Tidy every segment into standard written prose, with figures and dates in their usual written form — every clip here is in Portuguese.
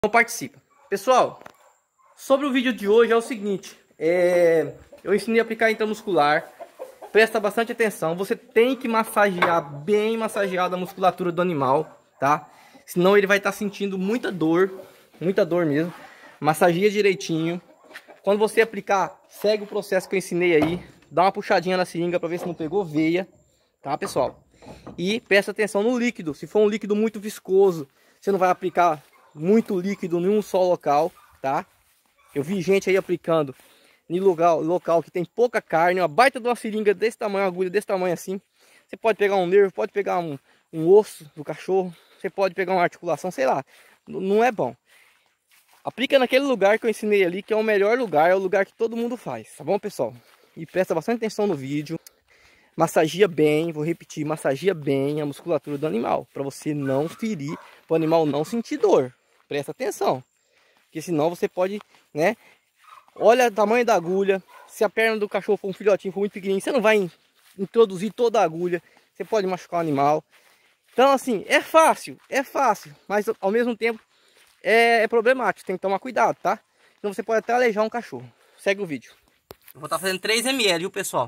Não participa. Pessoal, sobre o vídeo de hoje é o seguinte, eu ensinei a aplicar intramuscular. Presta bastante atenção, você tem que massagear bem massageada a musculatura do animal, tá? Senão ele vai estar sentindo muita dor mesmo. Massageia direitinho. Quando você aplicar, segue o processo que eu ensinei aí. Dá uma puxadinha na seringa para ver se não pegou veia, tá, pessoal? E presta atenção no líquido. Se for um líquido muito viscoso, você não vai aplicar muito líquido em um só local, tá? Eu vi gente aí aplicando em local que tem pouca carne, uma baita de uma seringa desse tamanho, uma agulha desse tamanho assim. Você pode pegar um nervo, pode pegar um osso do cachorro, você pode pegar uma articulação, sei lá. Não é bom. Aplica naquele lugar que eu ensinei ali, que é o melhor lugar, é o lugar que todo mundo faz, tá bom, pessoal? E presta bastante atenção no vídeo. Massageia bem, vou repetir, massageia bem a musculatura do animal, para você não ferir, para o animal não sentir dor. Presta atenção, porque senão você pode, né? Olha o tamanho da agulha. Se a perna do cachorro for um filhotinho, for muito pequenininho, você não vai introduzir toda a agulha. Você pode machucar o animal. Então, assim, é fácil, mas ao mesmo tempo é problemático. Tem que tomar cuidado, tá? Então você pode até aleijar um cachorro. Segue o vídeo. Eu vou estar fazendo 3 ml, viu, pessoal?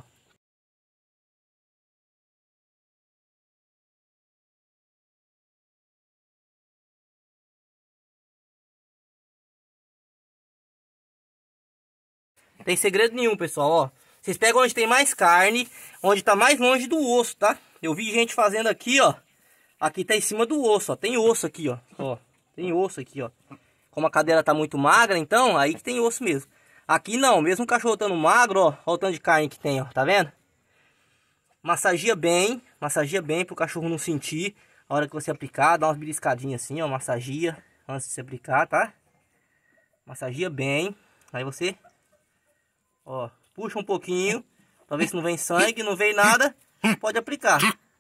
Não tem segredo nenhum, pessoal, ó. Vocês pegam onde tem mais carne, onde tá mais longe do osso, tá? Eu vi gente fazendo aqui, ó. Aqui tá em cima do osso, ó. Tem osso aqui, ó. Ó, tem osso aqui, ó. Como a cadela tá muito magra, então, aí que tem osso mesmo. Aqui não, mesmo o cachorro estando magro, ó. Olha o tanto de carne que tem, ó. Tá vendo? Massageia bem pro cachorro não sentir. A hora que você aplicar, dá umas beliscadinhas assim, ó. Massageia antes de você aplicar, tá? Massageia bem. Aí você... ó, puxa um pouquinho, pra ver se não vem sangue, não vem nada, pode aplicar.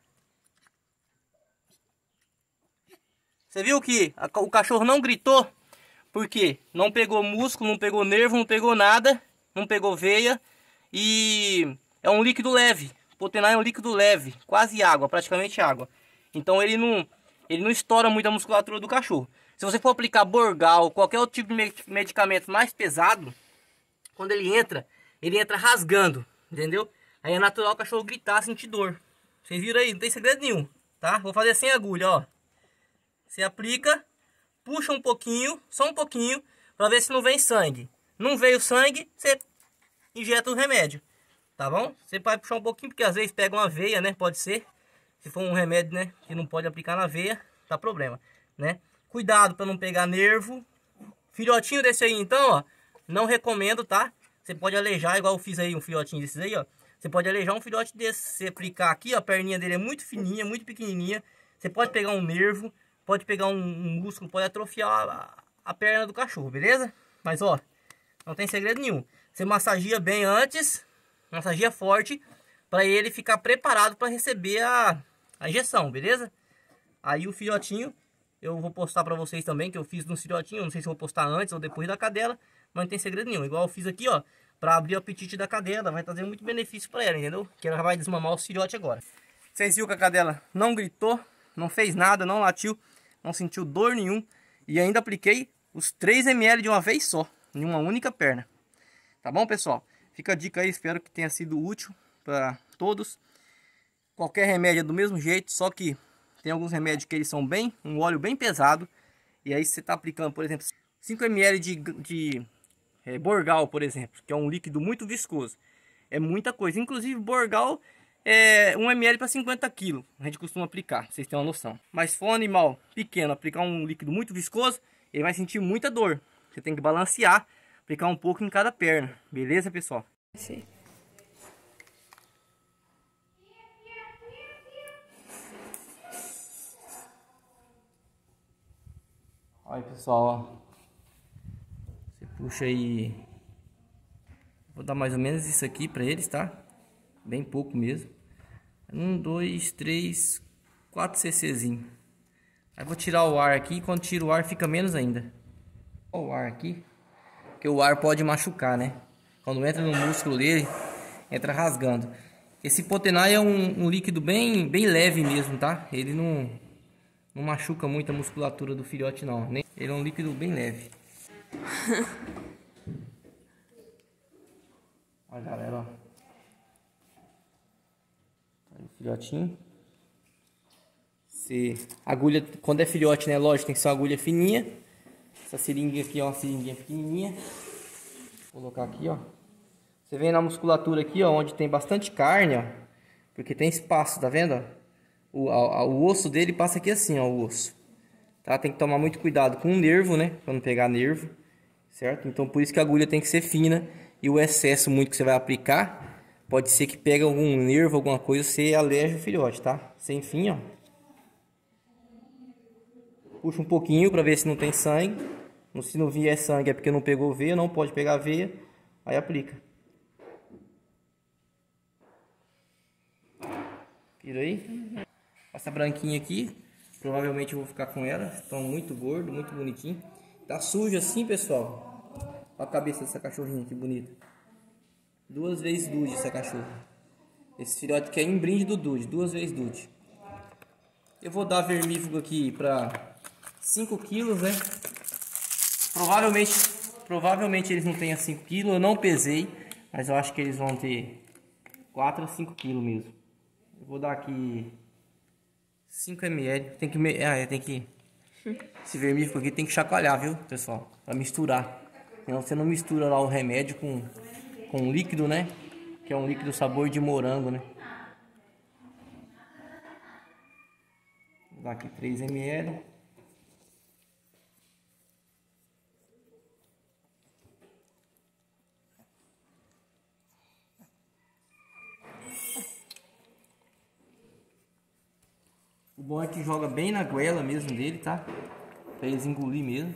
Você viu que o cachorro não gritou? Porque não pegou músculo, não pegou nervo, não pegou nada, não pegou veia. E é um líquido leve, Potenar é um líquido leve, quase água, praticamente água. Então ele não estoura muito a musculatura do cachorro. Se você for aplicar Borgal, qualquer outro tipo de medicamento mais pesado, quando ele entra rasgando, entendeu? Aí é natural o cachorro gritar, sentir dor. Vocês viram aí, não tem segredo nenhum, tá? Vou fazer sem agulha, ó. Você aplica, puxa um pouquinho, só um pouquinho, pra ver se não vem sangue. Não veio sangue, você injeta o remédio, tá bom? Você vai puxar um pouquinho, porque às vezes pega uma veia, né? Pode ser. Se for um remédio, né, que não pode aplicar na veia, dá problema, né? Cuidado pra não pegar nervo. Filhotinho desse aí, então, ó, não recomendo, tá? Você pode aleijar, igual eu fiz aí um filhotinho desses aí, ó. Você pode aleijar um filhote desse. Você aplicar aqui, ó, a perninha dele é muito fininha, muito pequenininha. Você pode pegar um nervo, pode pegar um músculo, pode atrofiar a perna do cachorro, beleza? Mas, ó, não tem segredo nenhum. Você massageia bem antes, massageia forte, para ele ficar preparado para receber a injeção, beleza? Aí o filhotinho, eu vou postar para vocês também, que eu fiz no filhotinho. Não sei se eu vou postar antes ou depois da cadela, mas não tem segredo nenhum. Igual eu fiz aqui, ó, para abrir o apetite da cadela. Vai trazer muito benefício para ela, entendeu? Que ela vai desmamar o filhote agora. Vocês viram que a cadela não gritou, não fez nada, não latiu, não sentiu dor nenhum. E ainda apliquei os 3 ml de uma vez só, em uma única perna. Tá bom, pessoal? Fica a dica aí, espero que tenha sido útil para todos. Qualquer remédio é do mesmo jeito, só que tem alguns remédios que eles são um óleo bem pesado. E aí você está aplicando, por exemplo, 5 ml de Borgal, por exemplo, que é um líquido muito viscoso. É muita coisa. Inclusive, Borgal é 1 ml para 50 kg. A gente costuma aplicar, pra vocês terem uma noção. Mas se for um animal pequeno, aplicar um líquido muito viscoso, ele vai sentir muita dor. Você tem que balancear, aplicar um pouco em cada perna. Beleza, pessoal? Sim. Olha, pessoal, ó. Você puxa aí. Vou dar mais ou menos isso aqui pra eles, tá? Bem pouco mesmo. 1, 2, 3, 4 cczinho. Aí vou tirar o ar aqui. Quando tiro o ar fica menos ainda. Olha o ar aqui, porque o ar pode machucar, né? Quando entra no músculo dele, entra rasgando. Esse Potenar é um líquido bem leve mesmo, tá? Ele Não machuca muito a musculatura do filhote não. Ele é um líquido bem leve. Olha, galera, ó. Olha o filhotinho. Agulha, quando é filhote, né? Lógico, tem que ser uma agulha fininha. Essa seringa aqui, ó, uma seringuinha pequenininha. Vou colocar aqui, ó. Você vem na musculatura aqui, ó, onde tem bastante carne, ó. Porque tem espaço, tá vendo, ó? O osso dele passa aqui assim, ó, o osso. Tá? Tem que tomar muito cuidado com o nervo, né? Pra não pegar nervo, certo? Então por isso que a agulha tem que ser fina. E o excesso muito que você vai aplicar, pode ser que pegue algum nervo, alguma coisa, você aleja o filhote, tá? Sem fim, ó. Puxa um pouquinho pra ver se não tem sangue. Se não vier sangue é porque não pegou veia, não pode pegar veia. Aí aplica. Vira aí. Essa branquinha aqui, provavelmente eu vou ficar com ela. Estão muito gordo, muito bonitinho. Tá sujo assim, pessoal. Olha a cabeça dessa cachorrinha, que bonita. 2 vezes Dude essa cachorra. Esse filhote aqui é em brinde do Dude, 2 vezes Dude. Eu vou dar vermífugo aqui para 5 quilos, né? Provavelmente eles não tenham 5 quilos. Eu não pesei, mas eu acho que eles vão ter 4 a 5 quilos mesmo. Eu vou dar aqui 5 ml. Tem que esse vermífugo aqui tem que chacoalhar, viu, pessoal? Para misturar. Senão você não mistura lá o remédio com líquido, né? Que é um líquido sabor de morango, né? Vou dar aqui 3 ml. O bom é que joga bem na goela mesmo dele, tá? Pra eles engolir mesmo.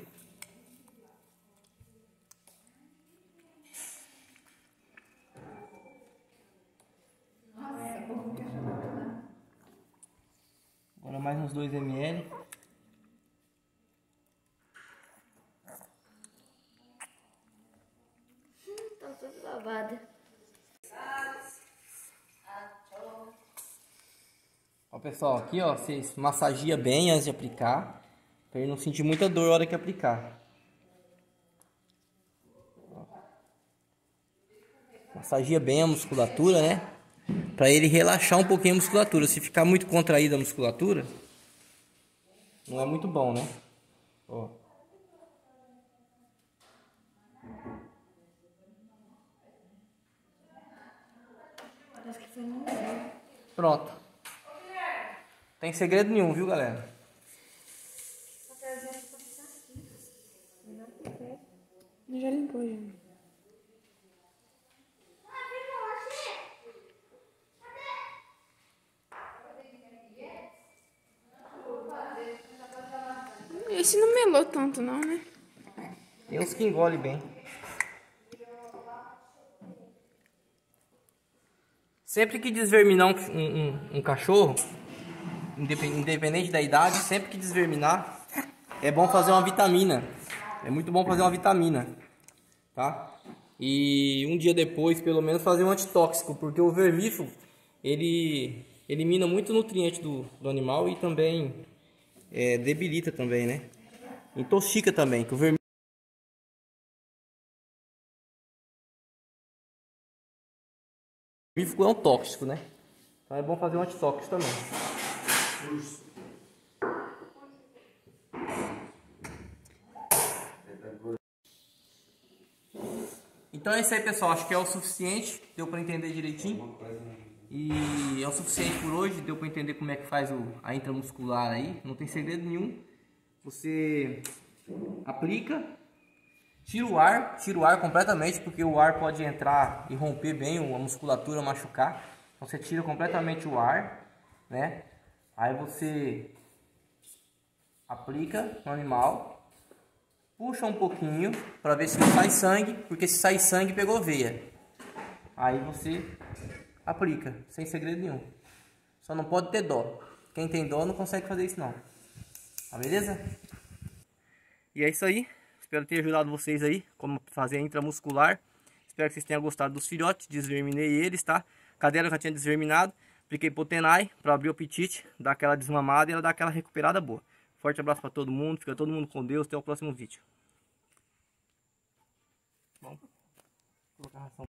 Agora mais uns 2 ml. Tá tudo lavado. Ó, pessoal, aqui ó, vocês massagia bem antes de aplicar, para ele não sentir muita dor na hora que aplicar. Ó. Massagia bem a musculatura, né? Para ele relaxar um pouquinho a musculatura. Se ficar muito contraída a musculatura, não é muito bom, né? Ó. Parece que foi no museu. Pronto. Tem segredo nenhum, viu, galera? Já limpou, já. Esse não melou tanto não, né? Tem uns que engolem bem. Sempre que desverminar um cachorro, independente da idade, sempre que desverminar, é bom fazer uma vitamina. É muito bom fazer uma vitamina, tá? E um dia depois, pelo menos, fazer um antitóxico, porque o vermífugo, ele elimina muito nutriente do animal e também debilita também, né? Intoxica também, que o vermífugo é um tóxico, né? Então é bom fazer um antitóxico também. Então é isso aí, pessoal. Acho que é o suficiente. Deu para entender direitinho. E é o suficiente por hoje. Deu para entender como é que faz a intramuscular aí. Não tem segredo nenhum. Você aplica, tira o ar completamente, porque o ar pode entrar e romper bem a musculatura, machucar. Então você tira completamente o ar, né? Aí você aplica no animal, puxa um pouquinho para ver se não sai sangue, porque se sai sangue pegou veia. Aí você aplica, sem segredo nenhum. Só não pode ter dó. Quem tem dó não consegue fazer isso não. Tá beleza? E é isso aí. Espero ter ajudado vocês aí como fazer a intramuscular. Espero que vocês tenham gostado dos filhotes. Desverminei eles, tá? A cadela já tinha desverminado, Apliquei Potenai para abrir o apetite, dar aquela desmamada e ela dar aquela recuperada boa. Forte abraço para todo mundo, fica todo mundo com Deus, até o próximo vídeo. Bom, vou colocar a ração.